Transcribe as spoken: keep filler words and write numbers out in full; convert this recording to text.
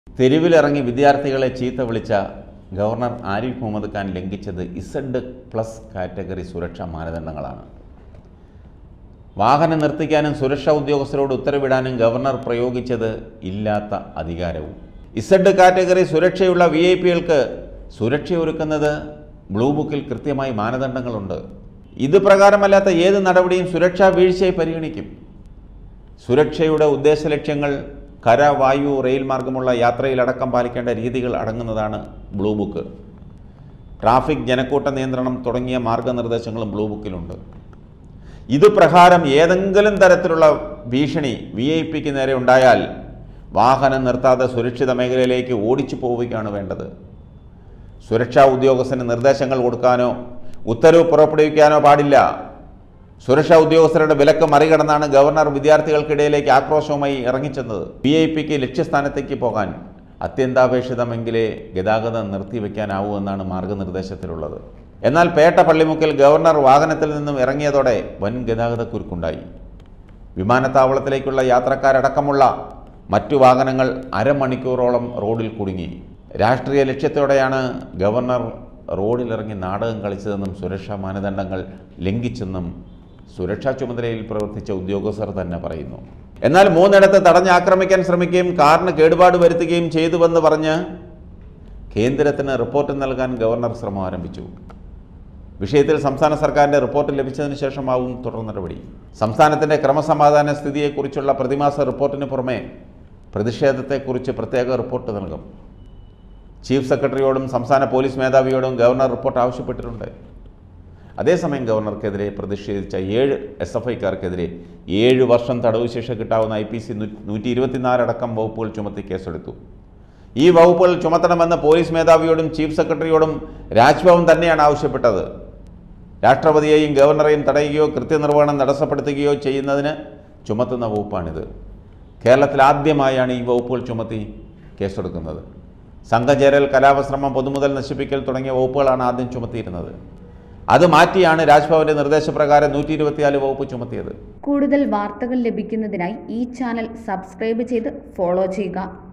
തെരുവിലിറങ്ങി വിദ്യാർത്ഥികളെ ചീത്ത വിളിച്ച ഗവർണർ ആരിഫ് മുഹമ്മദ് ഖാൻ ലംഘിച്ചത് ഇസഡ് പ്ലസ് കാറ്റഗറി സുരക്ഷാ മാനദണ്ഡങ്ങളാണ്. വാഹനം നിർത്തിക്കാനും സുരക്ഷാ ഉദ്യോഗസ്ഥരോട് ഉത്തരവിടാനും ഗവർണർ പ്രയോഗിച്ചത് ഇല്ലാത്ത അധികാരവും. ഇസഡ് കാറ്റഗറി സുരക്ഷയുള്ള വി ഐ പികൾക്ക് സുരക്ഷയൊരുക്കുന്നത് ബ്ലൂ ബുക്കിൽ കൃത്യമായി മാനദണ്ഡങ്ങളുണ്ട്. ഇത് പ്രകാരമല്ലാത്ത ഏത് നടപടിയും സുരക്ഷാ വീഴ്ചയായി പരിഗണിക്കും. സുരക്ഷയുടെ ഉദ്ദേശ ലക്ഷ്യങ്ങൾ കര, വായു, റെയിൽ മാർഗമുള്ള യാത്രയിലടക്കം പാലിക്കേണ്ട രീതികൾ അടങ്ങുന്നതാണ് ബ്ലൂ ബുക്ക്. ട്രാഫിക്, ജനക്കൂട്ട നിയന്ത്രണം തുടങ്ങിയ മാർഗനിർദ്ദേശങ്ങളും ബ്ലൂ ബുക്കിലുണ്ട്. ഇത് പ്രകാരം ഏതെങ്കിലും തരത്തിലുള്ള ഭീഷണി വി ഐ പിക്ക് നേരെ ഉണ്ടായാൽ വാഹനം നിർത്താതെ സുരക്ഷിത മേഖലയിലേക്ക് ഓടിച്ചു പോവുകയാണ് വേണ്ടത്. സുരക്ഷാ ഉദ്യോഗസ്ഥന് നിർദ്ദേശങ്ങൾ കൊടുക്കാനോ ഉത്തരവ് പുറപ്പെടുവിക്കാനോ പാടില്ല. സുരക്ഷാ ഉദ്യോഗസ്ഥരുടെ വിലക്ക് മറികടന്നാണ് ഗവർണർ വിദ്യാർത്ഥികൾക്കിടയിലേക്ക് ആക്രോശവുമായി ഇറങ്ങിച്ചെന്നത്. വി ഐ പിക്ക് ലക്ഷ്യസ്ഥാനത്തേക്ക് പോകാൻ അത്യന്താപേക്ഷിതമെങ്കിലേ ഗതാഗതം നിർത്തിവെക്കാനാവൂ എന്നാണ് മാർഗനിർദ്ദേശത്തിലുള്ളത്. എന്നാൽ പേട്ട പള്ളിമുക്കിൽ ഗവർണർ വാഹനത്തിൽ നിന്നും ഇറങ്ങിയതോടെ വൻ ഗതാഗതക്കുരുക്കുണ്ടായി. വിമാനത്താവളത്തിലേക്കുള്ള യാത്രക്കാരടക്കമുള്ള മറ്റു വാഹനങ്ങൾ അരമണിക്കൂറോളം റോഡിൽ കുടുങ്ങി. രാഷ്ട്രീയ ലക്ഷ്യത്തോടെയാണ് ഗവർണർ റോഡിലിറങ്ങി നാടകം കളിച്ചതെന്നും സുരക്ഷാ മാനദണ്ഡങ്ങൾ ലംഘിച്ചെന്നും സുരക്ഷാ ചുമതലയിൽ പ്രവർത്തിച്ച ഉദ്യോഗസ്ഥർ തന്നെ പറയുന്നു. എന്നാൽ മൂന്നിടത്ത് തടഞ്ഞ് ആക്രമിക്കാൻ ശ്രമിക്കുകയും കാറിന് കേടുപാട് വരുത്തുകയും ചെയ്തുവെന്ന് പറഞ്ഞ് കേന്ദ്രത്തിന് റിപ്പോർട്ട് നൽകാൻ ഗവർണർ ശ്രമം ആരംഭിച്ചു. വിഷയത്തിൽ സംസ്ഥാന സർക്കാരിൻ്റെ റിപ്പോർട്ട് ലഭിച്ചതിന് ശേഷമാവും തുടർ നടപടി. സംസ്ഥാനത്തിൻ്റെ ക്രമസമാധാന സ്ഥിതിയെക്കുറിച്ചുള്ള പ്രതിമാസ റിപ്പോർട്ടിന് പുറമെ പ്രതിഷേധത്തെക്കുറിച്ച് പ്രത്യേക റിപ്പോർട്ട് നൽകും. ചീഫ് സെക്രട്ടറിയോടും സംസ്ഥാന പോലീസ് മേധാവിയോടും ഗവർണർ റിപ്പോർട്ട് ആവശ്യപ്പെട്ടിട്ടുണ്ട്. അതേസമയം ഗവർണർക്കെതിരെ പ്രതിഷേധിച്ച ഏഴ് എസ് എഫ് ഐക്കാർക്കെതിരെ ഏഴ് വർഷം തടവ് ശിക്ഷ കിട്ടാവുന്ന ഐ പി സി നൂറ്റി ഇരുപത്തിനാലടക്കം വകുപ്പുകൾ ചുമത്തി കേസെടുത്തു. ഈ വകുപ്പുകൾ ചുമത്തണമെന്ന് പോലീസ് മേധാവിയോടും ചീഫ് സെക്രട്ടറിയോടും രാജ്ഭവൻ തന്നെയാണ് ആവശ്യപ്പെട്ടത്. രാഷ്ട്രപതിയെയും ഗവർണറെയും തടയുകയോ കൃത്യനിർവഹണം തടസ്സപ്പെടുത്തുകയോ ചെയ്യുന്നതിന് ചുമത്തുന്ന വകുപ്പാണിത്. കേരളത്തിൽ ആദ്യമായാണ് ഈ വകുപ്പുകൾ ചുമത്തി കേസെടുക്കുന്നത്. സംഘചേരൽ, കലാപശ്രമം, പൊതുമുതൽ നശിപ്പിക്കൽ തുടങ്ങിയ വകുപ്പുകളാണ് ആദ്യം ചുമത്തിയിരുന്നത്. അത് മാറ്റിയാണ് രാജ്ഭവന്റെ നിർദ്ദേശപ്രകാരം നൂറ്റി ഇരുപത്തിനാല് വകുപ്പ് ചുമത്തിയത്. കൂടുതൽ വാർത്തകൾ ലഭിക്കുന്നതിനായി ഈ ചാനൽ സബ്സ്ക്രൈബ് ചെയ്ത് ഫോളോ ചെയ്യുക.